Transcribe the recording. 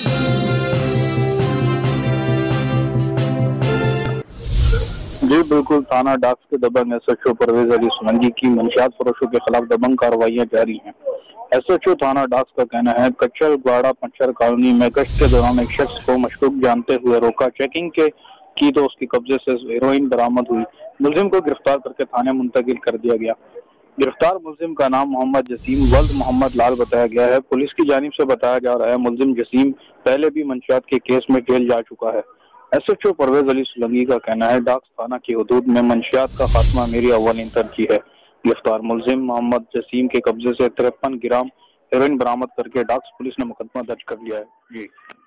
जी बिल्कुल, थाना डाक्स के दबंग एसएचओ परवेज अली सोलंकी की मंशियात फरोशों के खिलाफ दबंग कार्रवाइयां जारी हैं। एसएचओ थाना डाक्स का कहना है, कच्चल बाड़ा पंचर कॉलोनी में गश्त के दौरान एक शख्स को मशकूक जानते हुए रोका। चेकिंग की तो उसके कब्जे से हेरोइन बरामद हुई। मुलजिम को गिरफ्तार करके थाने मुंतकिल कर दिया गया। गिरफ्तार मुलजिम का नाम मोहम्मद जसीम वल्द मोहम्मद लाल बताया गया है। पुलिस की जानिब से बताया जा रहा है, मुलजिम जसीम पहले भी मंशियात के केस में जेल जा चुका है। एसएचओ परवेज अली सोलंकी का कहना है, डाक्स थाना की हदूद में मंशियात का खात्मा मेरी अव्वलीन तरजीह है। गिरफ्तार मुलजिम मोहम्मद जसीम के कब्जे से 53 ग्राम हेरोइन बरामद करके डाक्स पुलिस ने मुकदमा दर्ज कर लिया है। जी।